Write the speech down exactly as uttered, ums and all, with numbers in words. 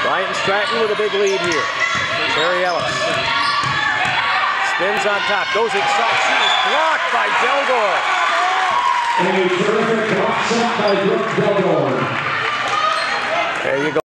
Bryant Stratton with a big lead here. Barry Ellis spins on top, goes inside, she is blocked by Delgore. A terrific block set by Brooke Delgore. There you go.